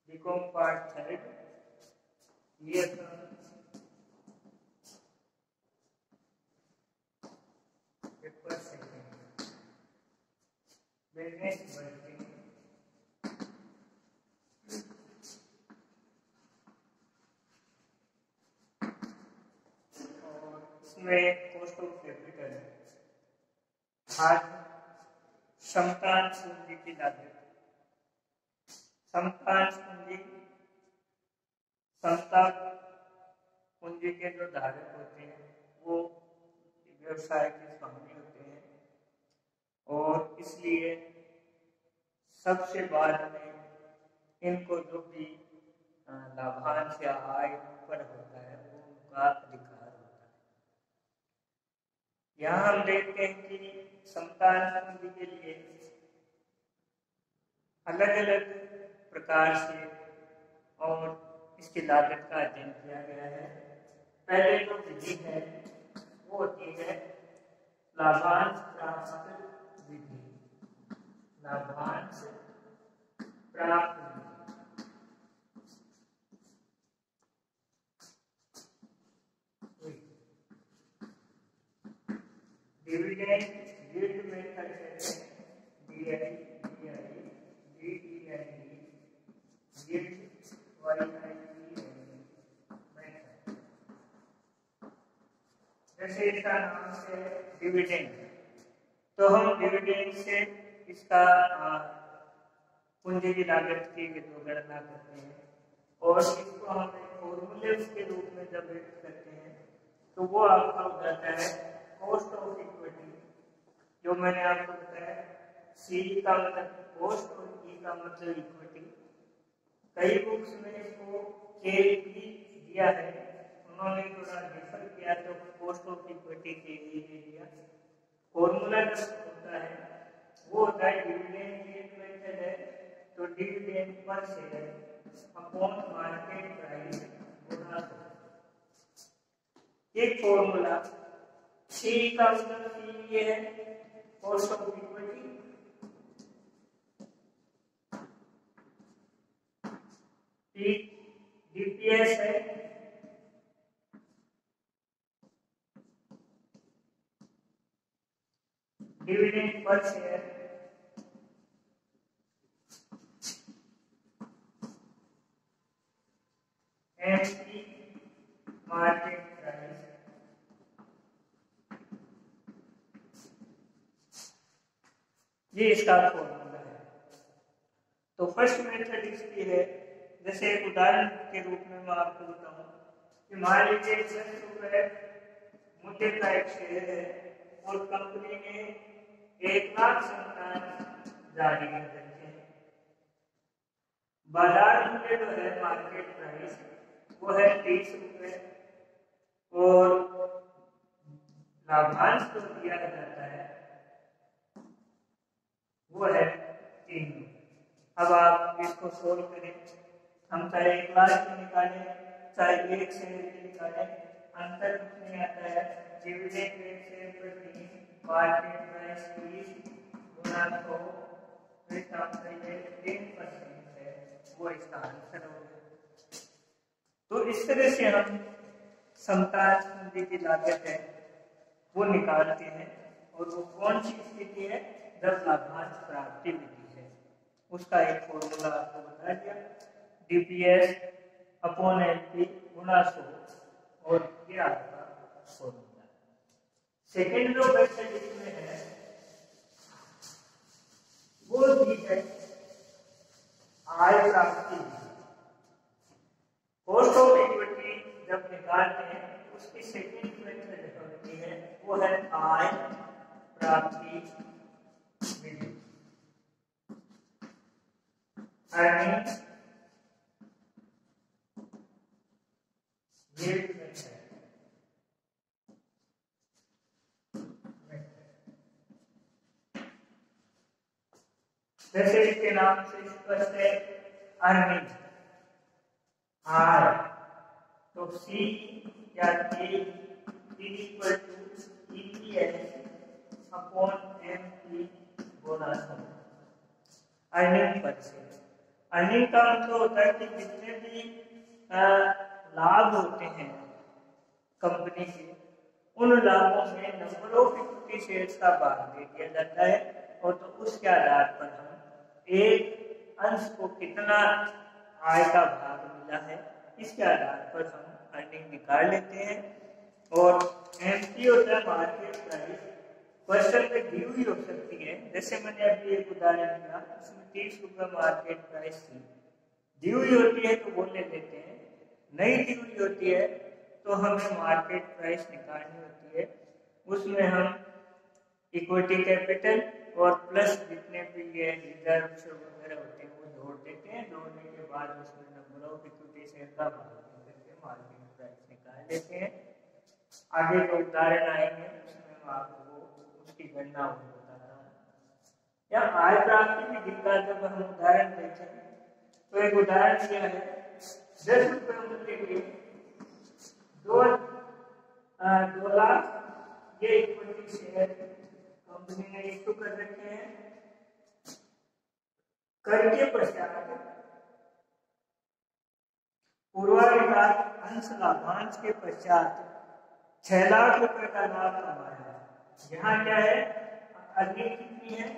BCom part third year का paper second business working और इसमें कॉस्ट ऑफ कैपिटल है। आज समतान पूंजी की लागत। समतान पूंजी समता पूंजी के जो धारक होते हैं वो व्यवसाय के स्वामी होते हैं और इसलिए सबसे बाद में इनको जो भी लाभांश या आय ऊपर होता है वो उनका अधिकार होता है। यहाँ हम देखते हैं कि समतान पूंजी के लिए अलग अलग प्रकार से और इसकी लागत का अध्ययन किया गया है। पहले जो विधि है वो होती है लाभांश प्राप्त विधि। लाभांश प्राप्त डिविडेंड यील्ड मेथड कहते हैं। डीआई डीआई डीईएनडी यील्ड जैसे इसका नाम से डिविडेंड, तो हम डिविडेंड से इसका पूंजी की लागत की गणना करते हैं और इसको हम एक फॉर्मूले के रूप में जब व्यक्त करते हैं तो वो आपका हो जाता है कॉस्ट ऑफ इक्विटी। जो मैंने आपको बताया सी का मतलब कॉस्ट और ई का मतलब इक्विटी। कई बुक्स में इसको के भी दिया है, उन्होंने थोड़ा डिफर किया तो कॉस्ट ऑफ इक्विटी के लिए दिया। फॉर्मूला जो होता है वो होता है डिविडेंड यील्ड मेथड है तो डिविडेंड पर शेयर अपॉन मार्केट प्राइस गुणा 100। एक फॉर्मूला सी का मतलब ये है कॉस्ट ऑफ इक्विटी डीपीएस है डिविडेंड पर शेयर एमपी मार्केट प्राइस ये इसका फॉर्मूला है। तो फर्स्ट मेथड इसकी है, जैसे एक उदाहरण के रूप में मैं आपको बताऊं कि मान लीजिए 10 रुपए मुद्दे का एक शेयर है और कंपनी ने 1 लाख संतान जारी कर रखे हैं। बाजार मूल्य जो है मार्केट प्राइस वो है 30 रुपए और लाभांश जो दिया जाता है वो है 3 रुपए। अब आप इसको सोल्व करें, हम चाहे 1 लाख की निकालें चाहे 1 शेयर की निकालें, अंतर कुछ नहीं आता है। डिविडेंड 1 शेयर पर 3, मार्केट प्राइस 30 गुना 100 3% है, वो इसका आंसर होगा। तो इस तरह से हम समतान पूंजी की लागत है वो निकालते हैं और वो कौन सी स्थिति है जब लाभांश प्राप्ति विधि है। उसका एक फॉर्मूला आपको बता दिया डीपीएस अपॉन एमपी गुणा 100 और ये आपका फॉर्मूला। सेकेंड जो मेथड इसमें है वो दी है आय प्राप्ति। कॉस्ट ऑफ इक्विटी जब निकालते हैं उसकी सेकेंड मेथड होती है वो है आय प्राप्ति विधि। Earning yield method. जैसे इसके नाम से स्पष्ट है अर्निंग आय, तो सी या K equal to EPS upon MP गुणा 100 अर्निंग पर शेयर। अर्निंग का मतलब होता है कि जितने भी लाभ होते हैं कंपनी के, उन लाभों में नंबर ऑफ इक्विटी शेयर्स का भाग दे दिया जाता है, और तो उसके आधार पर हम एक अंश को कितना आय का भाग मिला है इसके आधार पर हम अर्निंग निकाल लेते हैं। और एमपी होता है मार्केट प्राइस, क्वेश्चन में दी हुई हो सकती है, जैसे मैंने अभी एक उदाहरण दिया, उसमें 30 रुपये मार्केट प्राइस थी, दी हुई होती है तो वो ले लेते हैं, नहीं दी हुई होती है तो हमें मार्केट प्राइस निकालनी होती है। उसमें हम इक्विटी कैपिटल और प्लस जितने भी ये रिजर्व वगैरह होते हैं वो जोड़ देते हैं, जोड़ने के बाद उसमें नंबर ऑफ इक्विटी शेयर का भाग करके मार्केट प्राइस निकाल देते हैं। आगे जो उदाहरण आएंगे उसमें मैं आपको उसकी गणना बताता हूँ। या आय प्राप्ति विधि का जब हम उदाहरण देखें तो एक उदाहरण दिया है 10 रुपये मूल्य के 2 लाख ये इक्विटी शेयर कंपनी ने इशू कर रखे हैं। कर के पश्चात पूर्वाधिकार अंश लाभांश के पश्चात 6 लाख रुपए का लाभ कमाया। यहाँ क्या है, अर्निंग कितनी है,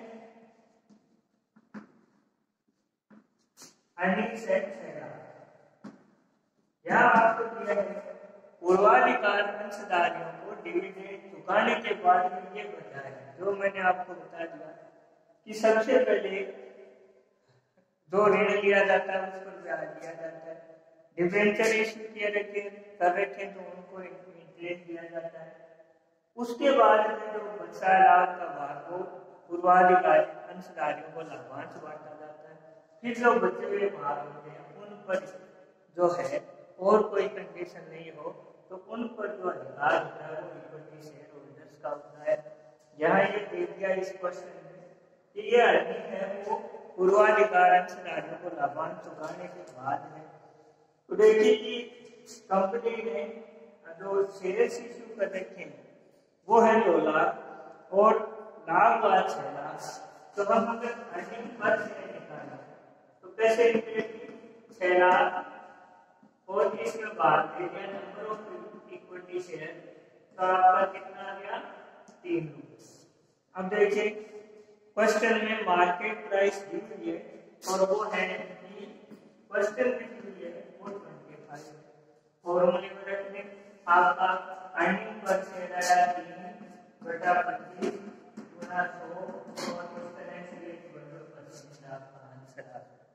अर्निंग से 6 लाख। यहाँ आपको दिया है पूर्वाधिकार अंशधारियों को डिविडेंड चुकाने के बाद ये बचा है, जो मैंने आपको बता दिया कि सबसे पहले जो ऋण लिया जाता है उस पर ब्याज दिया जाता है, डिबेंचर इशू किए कर रखे तो उनको इंटरेस्ट दिया जाता है, उसके बाद में जो बचा लाभ का भाग वो पूर्वाधिकारी अंशधारियों को लाभांश बांटा जाता है। फिर जो बचे हुए भाग होते हैं उन पर जो है और कोई कंडीशन नहीं हो तो उन पर जो अधिकार होता है वो इक्विटी शेयर होल्डर्स का होता है। यहाँ ये दे दिया इस क्वेश्चन में कि ये अर्निंग है वो पूर्वाधिकार अंशधारियों को लाभांश चुकाने के बाद है। तो देखिए कि कंपनी ने जो शेयर्स इशू कर रखे हैं वो है 2 लाख और लाभ हुआ 6 लाख। तो हम अगर अर्निंग पर शेयर निकालें तो कैसे निकलेगी, 6 लाख और इसके बाद नंबर ऑफ इक्विटी शेयर तो आपका कितना आ गया, 3 रुपये। अब देखिए क्वेश्चन में मार्केट प्राइस दी हुई है और वो है कि क्वेश्चन में दी हुई है वो 25 फॉर्मूले में रख दें। आपका अर्निंग पर शेयर आया 3/25 गुना 100 और इस तरह से 1% आपका आंसर आ गया।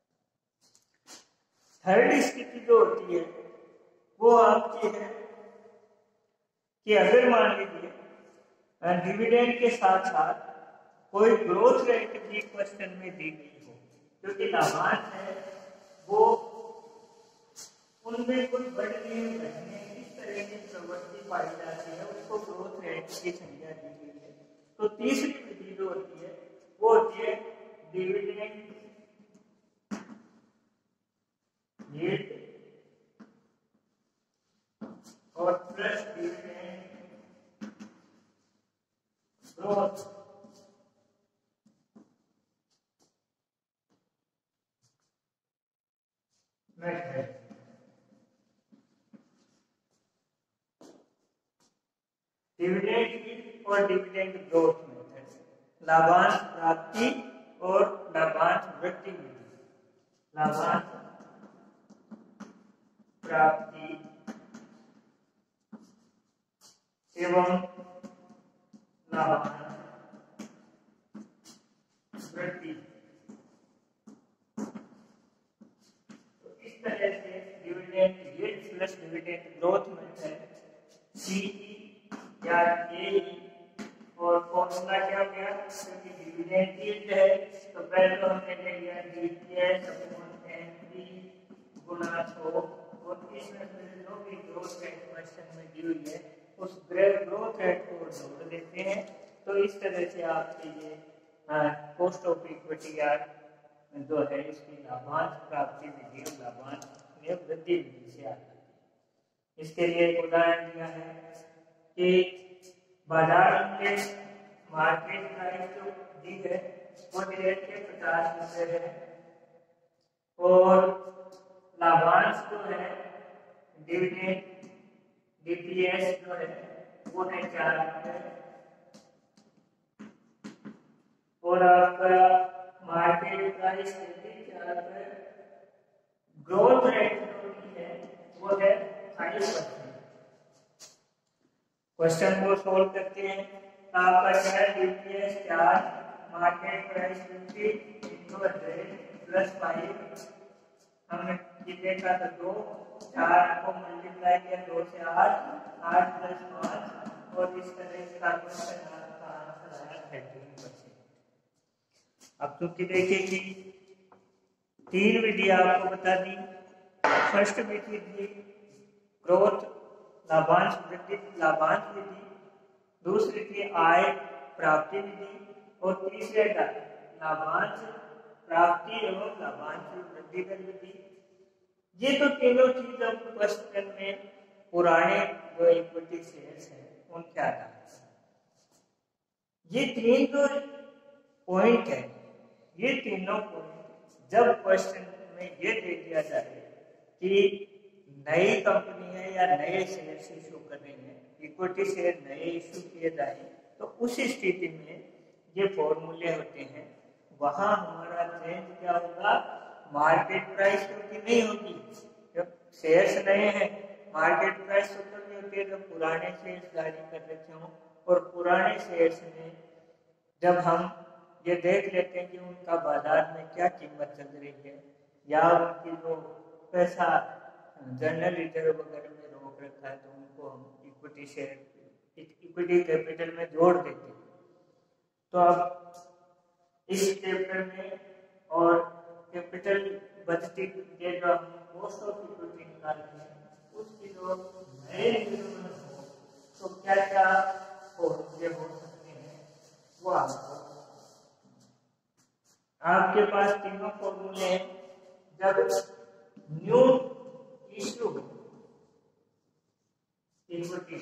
थर्ड स्थिति जो होती है वो आपकी है कि अगर मान लीजिए डिविडेंड के साथ साथ कोई ग्रोथ रेट भी क्वेश्चन में दी गई हो, क्योंकि लाभांश है वो उनमें कोई बढ़ने घटने इस तरह की प्रवृत्ति पाई जाती है, उसको ग्रोथ रेट की संज्ञा दी गई है। तो तीसरी विधि जो होती है वो होती है डिविडेंड यील्ड और plus dividend growth method. Dividend yield और डिविडेंड ग्रोथ मेथड, लाभांश प्राप्ति और लाभांश वृद्धि विधि। लाभांश प्राप्ति एवं लाभांश वृद्धि, तो इस तरह से dividend yield plus dividend growth method CE या ए और फॉर्मूला क्या हो गया, क्योंकि डिविडेंड यील्ड है तो पहले तो हमने ले लिया डीपीएस अपॉन एनपी गुना 100 और इसमें फिर जो भी ग्रोथ रेट क्वेश्चन में दी हुई है उस ग्रोथ रेट को जोड़ देते हैं। तो इस तरह से आपके ये कॉस्ट ऑफ इक्विटी या जो है इसकी लाभांश प्राप्ति विधि और लाभांश में वृद्धि विधि से आती है। इसके लिए एक उदाहरण दिया है कि बाजार के मार्केट प्राइस जो दी है वो दी है कि 50 रुपये है और लाभांश जो है डिविडेंड डीपीएस जो है वो है 4 रुपए। और आपका मार्केट प्राइस 4 रुपए। ग्रोथ रेट जो है वो है 5%। क्वेश्चन को सोल्व करते हैं। आपका क्या है, DPS 4, market price 50 into 100 plus 5। हमने ये देखा था 2, 4 को मल्टीप्लाई किया 2 से 8, 8 प्लस 5 और इस तरह इसका क्वेश्चन का आंसर आया 13%। अब चूंकि देखिए कि 3 विधि आपको बता दी। फर्स्ट विधि थी ग्रोथ लाभांश वृद्धि लाभांश विधि, दूसरी थी आय प्राप्ति विधि और तीसरे लाभांश प्राप्ति एवं लाभांश वृद्धि कर विधि। ये तो तीनों चीज अब क्वेश्चन में पुराने जो इक्विटी शेयर्स हैं उनके आधार पर ये 3 जो पॉइंट है, ये तीनों पॉइंट जब क्वेश्चन में ये दे दिया जाए कि नई कंपनी है या नए शेयर इशू कर रही है, इक्विटी शेयर नए इशू किए जाए, तो उस स्थिति में ये फॉर्मूले होते हैं। वहां हमारा चेंज क्या होगा, मार्केट प्राइस क्योंकि नहीं होगी, जब शेयर्स नए हैं मार्केट प्राइस तो कभी होती है जब पुराने शेयर्स जारी कर रखे हों। और पुराने शेयर्स में जब हम ये देख लेते हैं कि उनका बाजार में क्या कीमत चल रही है या उनकी जो पैसा जनरल रिजर्व वगैरह में रोक रखा है, तो उनको हम इक्विटी शेयर इक्विटी कैपिटल में जोड़ देते हैं। तो अब इस चैप्टर में और कैपिटल बजटिंग के जो हम कॉस्ट ऑफ इक्विटी निकालते हैं उसकी जो नए नियम हो तो क्या क्या फॉर्मूले हो सकते हैं वो आपके पास तीनों फॉर्मूले हैं। जब न्यू इश्यू इक्विटी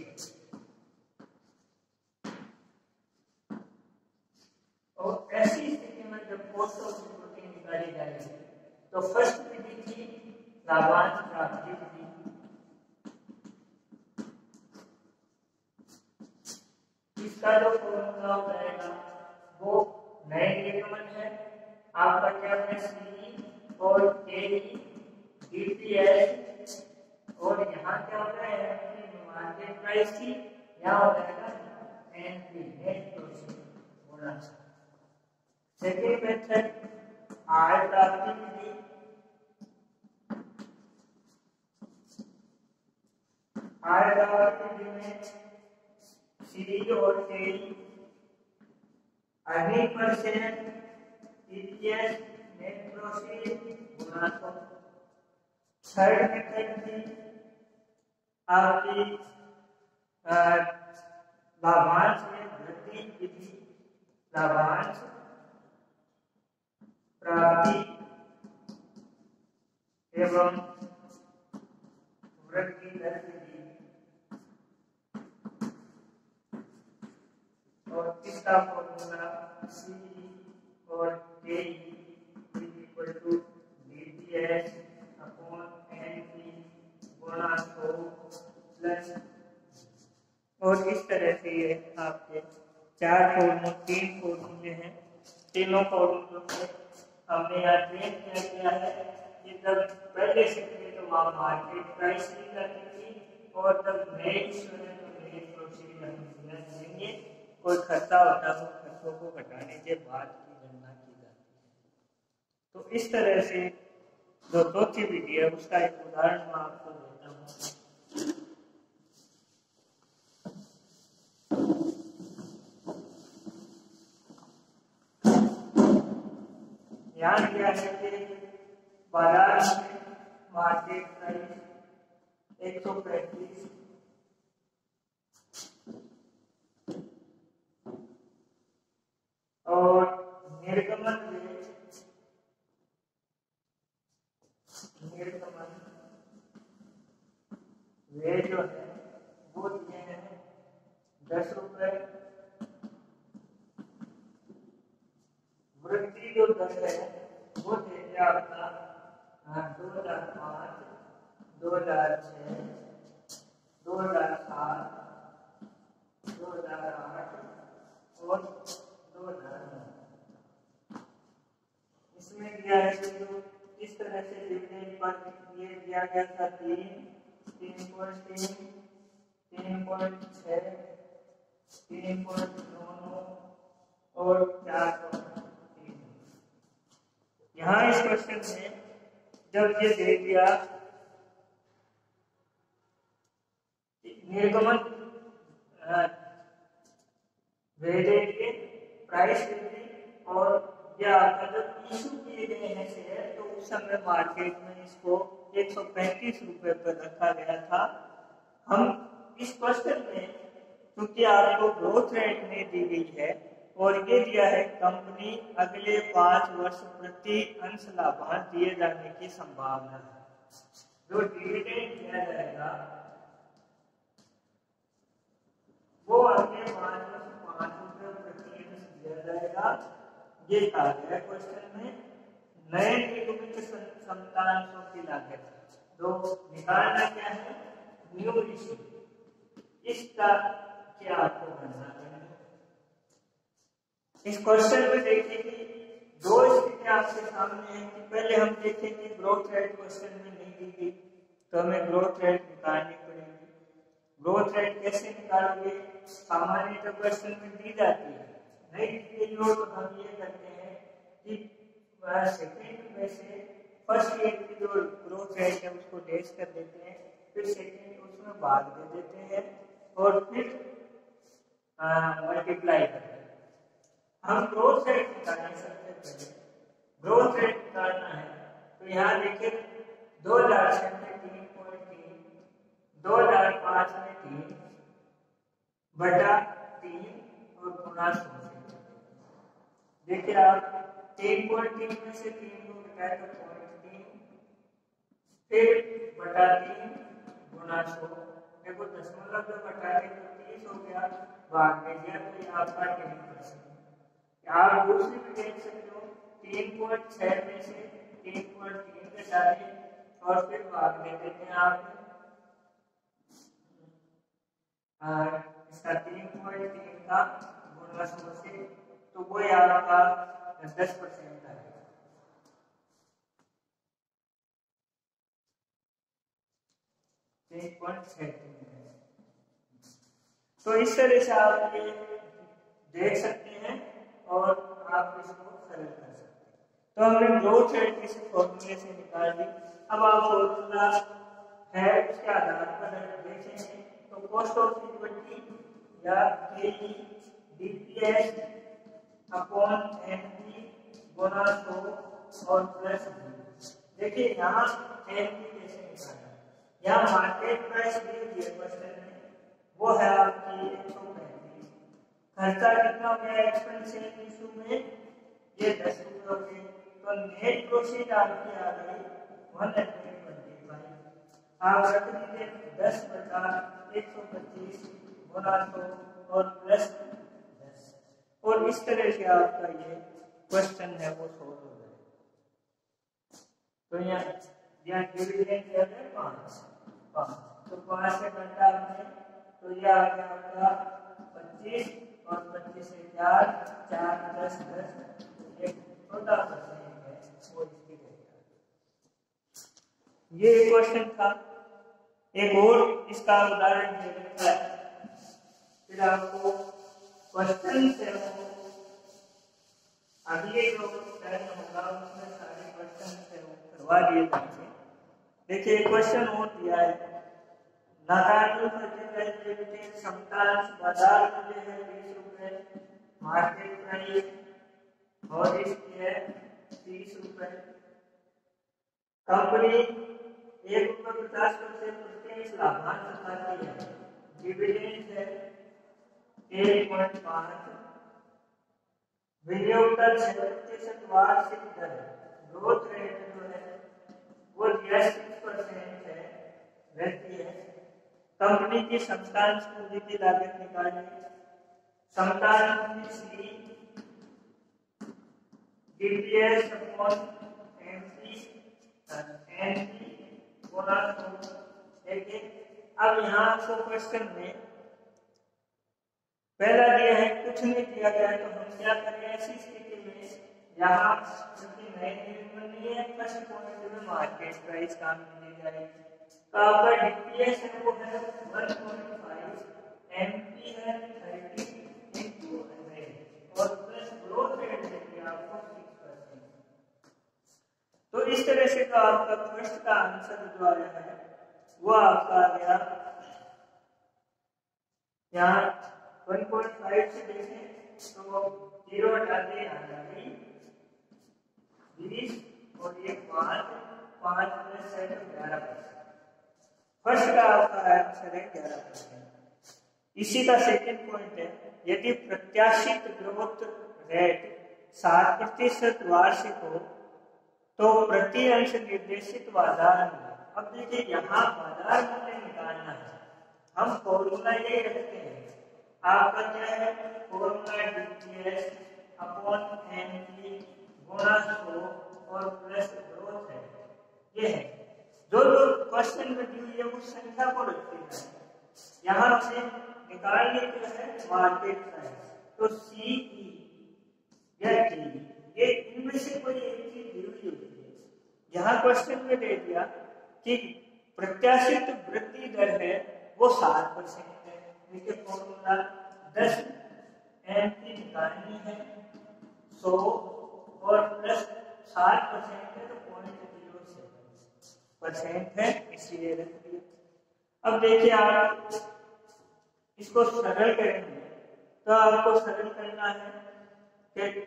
और ऐसी स्थिति में जब कॉस्ट ऑफ इक्विटी निकाली जाएगी तो फर्स्ट विधि थी लाभांश प्राप्ति विधि। इसका जो फॉर्मूला हो जाएगा वो नए निगमन है आपका क्या है, सी और के डीपीएस और यहाँ क्या हो रहा है कि मार्केट प्राइस की यहाँ हो जाएगा एनपी नेट प्रॉफिट होना चाहिए। सेकेंड मेथड आय प्राप्ति विधि। आय प्राप्ति विधि में सी और के earning per share EPS net profit गुणा 100। थर्ड मेथड थी आपकी लाभांश में वृद्धि विधि। लाभांश प्राप्ति एवं वृद्धि दर विधि। और इसका फॉर्मूला सी और K equal to DPS upon NP गुणा 100 प्लस। और इस तरह से ये आपके तीन फॉर्मूले हैं। तीनों फॉर्मूलों में हमने यहाँ ट्रेन किया है कि जब पहले से थे तो वहाँ मार्केट प्राइस ली जाती थी और जब नए इशू है तो नए प्रोसीजर हम देंगे। कोई खर्चा होता है तो खर्चों को घटाने के बाद की गणना की जाती है। तो इस तरह से जो चौथी विधि है उसका एक उदाहरण मैं आपको देता हूँ। यहाँ दिया है कि बाजार में मार्केट प्राइस 135 और निर्गमन वे जो है वो दिए हैं 10 रुपए। वृद्धि जो दर है वो दे दिया आपका 2005, 2006, 2007, 2008 और 2009। इसमें दिया है कि जो इस तरह से डिविडेंड पर ये दिया गया था 3.3, 3.6, 3.99 और 4.3। यहाँ इस क्वेश्चन में जब ये दे दिया निर्गमन वेटेज के प्राइस वृद्धि और या जब इशू किए गए हैं शेयर तो उस समय मार्केट में इसको 135 रुपए पर रखा गया था। हम इस क्वेश्चन में क्योंकि आपको ग्रोथ रेट में दी गई है और ये दिया है कंपनी अगले 5 वर्ष प्रति अंश लाभांश दिए जाने की संभावना है। जो डिविडेंड दिया जाएगा वो अगले 5 वर्ष 5 रुपये प्रति अंश दिया जाएगा। ये कहा गया क्वेश्चन में नए निगमित समतांशों की लागत जो निकालना क्या है न्यू इशू, इसका क्या आपको गणना करना है। इस क्वेश्चन में देखिए कि दो स्थितियां आपके सामने हैं कि पहले हम देखेंगे ग्रोथ रेट क्वेश्चन में नहीं दी गई तो हमें ग्रोथ रेट निकालनी पड़ेगी। ग्रोथ रेट कैसे निकालोगे? सामान्य तो क्वेश्चन में दी जाती है, नहीं दी गई हो तो हम ये करते हैं कि सेकंड में से फर्स्ट ईयर की जो ग्रोथ रेट है उसको डेश कर देते हैं, फिर सेकंड उसमें भाग दे देते हैं और फिर मल्टीप्लाई करते हैं। हम ग्रोथ रेट निकालने सबसे पहले ग्रोथ रेट निकालना है तो यहाँ देखिए 2006 में 3.3, 2005 में 3 बटा 3 और गुणा 100 से। देखिए आप 3.3 में से 3 को घटाए तो 0.3, फिर बटा 3 गुणा 100। देखो दशमलव जब घटाए तो 30 हो गया, भाग में दिया तो ये आपका 10%। आप दूसरी भी देख सकते हो 3.6 में से 3.3 घटाए और फिर भाग दे देते हैं आप इसका 3.3 का गुणा 100 से, तो वो आपका 10% आएगा। तो इस तरह से आप ये देख सकते हैं और आप इसको सरल कर सकते हैं। तो हमने ग्रोथ रेट किसी फॉर्मूले से निकाल दी। अब आप फॉर्मूला है उसके आधार पर देखेंगे तो कॉस्ट ऑफ इक्विटी या केई डीपीएस अपॉन एनपी गुणा 100 और प्लस बी। देखिए यहाँ एनपी कैसे निकालना, यहाँ मार्केट प्राइस दी हुई है क्वेश्चन में, वो है आपकी 135। खर्चा कितना हो गया एक्सपेंसिव इशू में, ये 10 रुपये हो गए, तो नेट प्रोसीड आपकी आ गई 125। आप रख दीजिए 10 बटा 125 गुणा 100 और प्लस 10, और इस तरह से आपका ये क्वेश्चन है वो सोल्व हो जाएगा। तो यहाँ डिविडेंड है 5, तो 5 से घटा आपने तो यह आ गया आपका 25 और 25 से 4 10 एक छोटा परसेंट है वो इसकी रहेगा। ये एक क्वेश्चन था। एक और इसका उदाहरण दे रखा है, फिर आपको क्वेश्चन से अगले जो टर्न होगा उसमें सारे क्वेश्चन से करवा दिए जाएंगे। देखिए क्वेश्चन और दिया है, नागार्जुन फर्टिलाइजर लिमिटेड समतांश बाजार मूल्य है 20 रुपए, मार्केट प्राइस और इसकी है 30 रुपए। कंपनी 1.50% प्रति अंश लाभांश बताती है, डिविडेंड है 1.5, विनियोग दर 6% वार्षिक दर, ग्रोथ रेट जो है वो 6% है रहती है। कंपनी की समतांश पूंजी की लागत निकालनी, समतांश पूंजी C DPS upon MP NP गुना 100। देखिए अब यहाँ आपको क्वेश्चन में पहला दिया है, कुछ नहीं दिया गया है, तो हम क्या करें ऐसी स्थिति में यहाँ क्योंकि नए वेरिएबल नहीं है, फर्स्ट पॉइंट में मार्केट प्राइस काम में ली जाएगी। तो आपका डीपीएस है वो है 1.5, एमपी है 30 into 100 और प्लस ग्रोथ रेट देंगे आपको 6%। तो इस तरह से तो आपका फर्स्ट का आंसर जो आया है वो आपका आ गया यहाँ 1.5 से देखें तो 0 डालते आ गई 20 और ये 5 प्लस 7 11%। फर्स्ट का आपका आंसर है 11%। इसी का सेकंड पॉइंट है, यदि प्रत्याशित ग्रोथ रेट 7% वार्षिक हो तो प्रति अंश निर्देशित बाजार मूल्य। अब देखिए यहाँ बाजार मूल्य निकालना है, हम फॉर्मूला ये रखते हैं, आपका क्या है फॉर्मूला डीपीएस अपॉन एनपी गुणा 100 और प्लस ग्रोथ है, ये है जो क्वेश्चन में दी हुई है उस संख्या को रखते हैं। यहाँ से निकालने के है मार्केट प्राइस, तो सी या डी ये इनमें से कोई एक चीज दी हुई होती है। यहाँ क्वेश्चन में दे दिया कि प्रत्याशित वृद्धि दर है वो 7% है, देखिए फॉर्मूला 10 एमपी निकालनी है 100 और प्लस 7% है तो 0.07% है, इसलिए रख दिया। अब देखिए आप इसको सरल करेंगे तो आपको सरल करना है कि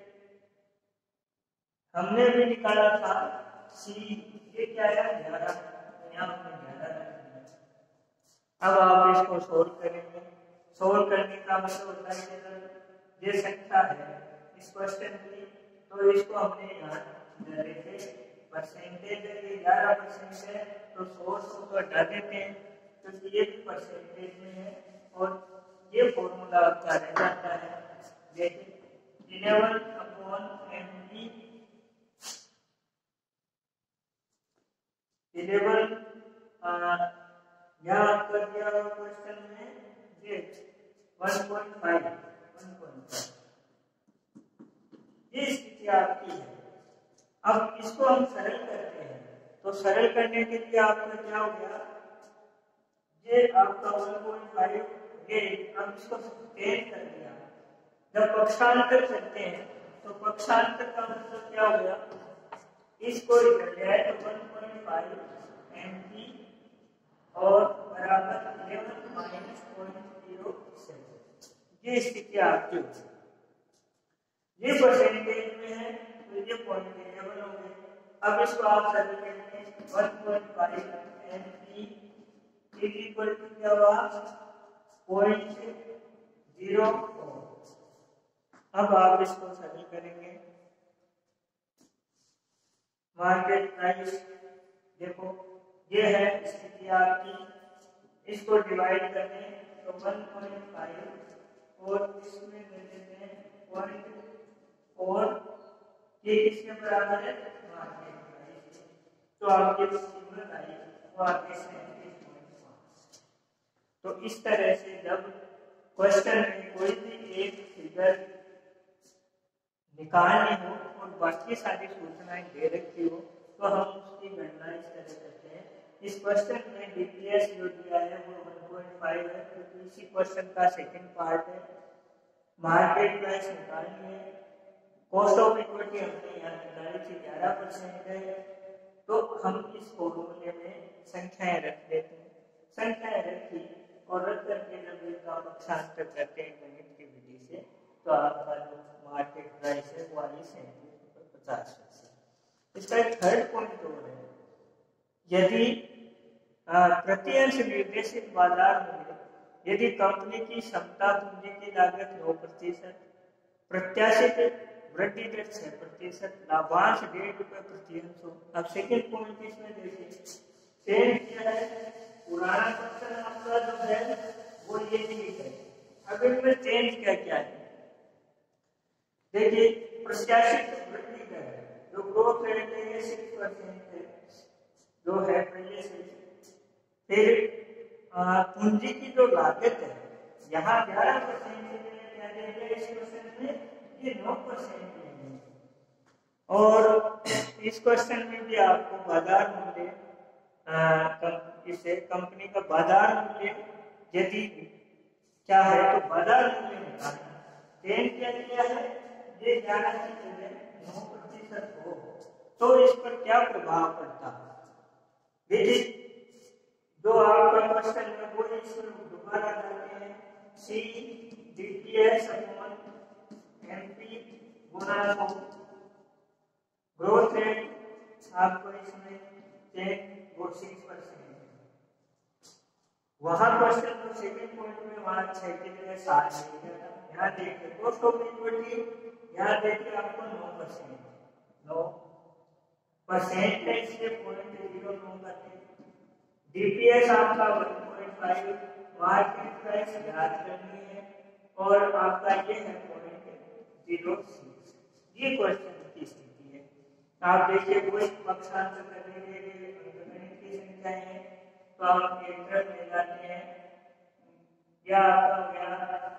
हमने भी निकाला था सी, ये क्या है 11, यहाँ हमने 11 रख दिया। अब आप इसको सोल्व करेंगे, सोल्व करने का मतलब होता है कि ये संख्या है इस क्वेश्चन की, तो इसको हमने यहाँ देखे परसेंटेज है 11% है तो 100 को हटा देते हैं क्योंकि ये भी परसेंटेज में है और ये फॉर्मूला आपका रह जाता है। देखिए 11 अपॉन एमपी 11 यहाँ आपका दिया हुआ क्वेश्चन में ये 1.5 ये स्थिति आपकी है। अब इसको हम सरल करते हैं, तो सरल करने के लिए आपका क्या हो गया, ये आपका 1.5 ये अब इसको चेंज कर दिया। जब पक्षांतर करते हैं तो पक्षांतर का मतलब क्या हो गया, इसको इधर ले आए तो 1.5 एमपी और बराबर 11 माइनस 0.07, ये स्थिति आपकी होगी। ये परसेंटेज में है तो ये 0.11 हो गए। अब इसको आप सरल करेंगे 1.5 एमपी इज इक्वल टू क्या हुआ 0.04। अब आप इसको सरल करेंगे, मार्केट प्राइस देखो ये है स्थिति आपकी, इसको डिवाइड करें तो 1.5 और इसमें दे देते हैं 0.4, ये किसके बराबर है मार्केट प्राइस, तो आपके कीमत आई वो आपके 37.5। तो इस तरह से जब क्वेश्चन में कोई भी एक फिगर निकालनी हो और बाकी सारी सूचनाएं दे रखी हो तो हम उसकी गणना इस तरह करते हैं। इस क्वेश्चन में डीपीएस जो दिया है वो 1.5 है क्योंकि इसी क्वेश्चन का सेकंड पार्ट है। मार्केट प्राइस निकालनी है, कॉस्ट ऑफ इक्विटी हमने यहाँ निकाली थी 11% है, तो हम इस फॉर्मूले में संख्याएं रख देते हैं, संख्याएं रखी और रख करके जब इनका पक्षांतर करते हैं गणित की विधि से तो आपका जो मार्केट प्राइस है वो आई 50%। इसका एक थर्ड पॉइंट और है, यदि प्रति अंश निर्देशित बाजार मूल्य यदि कंपनी की क्षमता पूंजी की लागत 9%, प्रत्याशित वृद्धि दर 6%, लाभांश 1.5 रुपये प्रति अंश हो। अब सेकेंड पॉइंट इसमें देखिए चेंज क्या है, पुराना क्वेश्चन आपका जो है वो ये ठीक है, अब इनमें चेंज क्या क्या है देखिए, प्रत्याशित वृद्धि दर जो ग्रोथ रेट है 6% है, जो है पहले से। फिर पूंजी की जो लागत है यहाँ 11% क्या देंगे इस क्वेश्चन में, ये 9% लेंगे। और इस क्वेश्चन में भी आपको बाजार मूल्य इसे कंपनी का बाजार मूल्य यदि क्या है तो बाजार मूल्य निकालना। क्या किया है, ये 11 की जगह 9% हो तो इस पर क्या प्रभाव पड़ता है। जो आपका क्वेश्चन है वो इसमें दोबारा करते हैं, सी डीटीएस अपॉन एमपी गुणा ग्रोथ रेट आपको इसमें 10.6%। वहां क्वेश्चन जो सेकंड पॉइंट में वहां 6 की जगह 7 लिया था। यहाँ देखिए कॉस्ट ऑफ इक्विटी, यहाँ देखिए आपको 9% है, इसलिए 0.09 करते हैं। डीपीएस आपका 1.5, मार्केट प्राइस याद करनी है और आपका ये है 0.06। ये क्वेश्चन की स्थिति है। आप देखिए कोई पक्षांतर करने के लिए अंकगणित की संख्या है तो आप एक तरफ ले जाते हैं, या आपका गया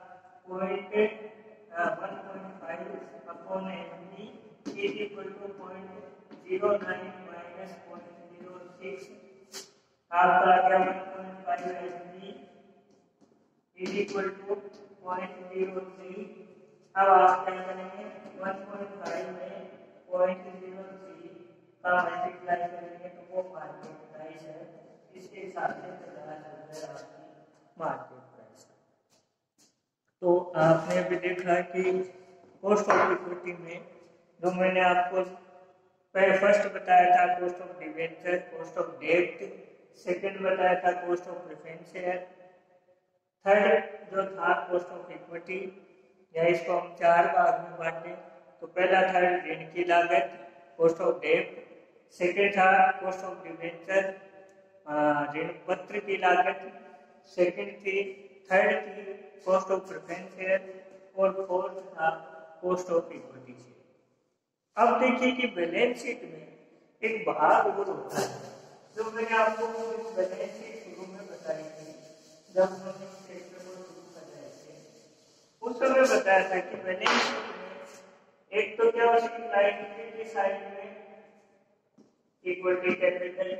1.5 upon MP is equal to 0.09 minus 0.06, आपका क्या 1.5 एमपी इज इक्वल टू 0.03। अब आप क्या करेंगे 1.5 में 0.03 का मल्टीप्लाई करेंगे तो वो मार्केट प्राइस है। इसके हिसाब से पता चलता है आपकी मार्केट प्राइस। तो आपने भी देखा कि कॉस्ट ऑफ इक्विटी में जो मैंने आपको पहले फर्स्ट बताया था cost of debenture, cost of डेब्ट, सेकंड बताया था cost of preference share, third जो था कॉस्ट ऑफ इक्विटी, या इसको हम 4 भाग में बांटे तो पहला था ऋण की लागत कॉस्ट ऑफ डेब्ट, सेकंड था कॉस्ट ऑफ डिवेंचर ऋण पत्र की लागत, सेकंड थी थर्ड थी कॉस्ट ऑफ प्रेफरेंस शेयर और फोर्थ था कॉस्ट ऑफ इक्विटी शेयर। अब देखिए कि बैलेंस शीट में एक भाग और होता है जो मैंने आपको बैलेंस शीट शुरू में बताई थी, जब हमने चैप्टर को शुरू कर रहे थे उस समय बताया था कि बैलेंस शीट में एक तो क्या उसकी लायबिलिटी साइड में equity capital,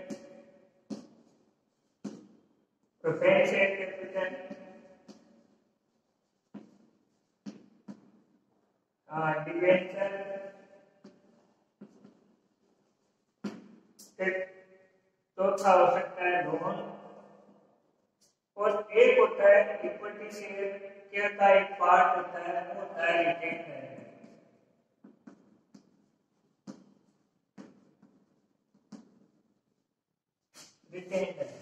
preference share capital, debenture, चौथा हो सकता है लोन, और एक होता है इक्विटी शेयर के का एक पार्ट होता है वो होता है रिटेंडर। रिटेंडर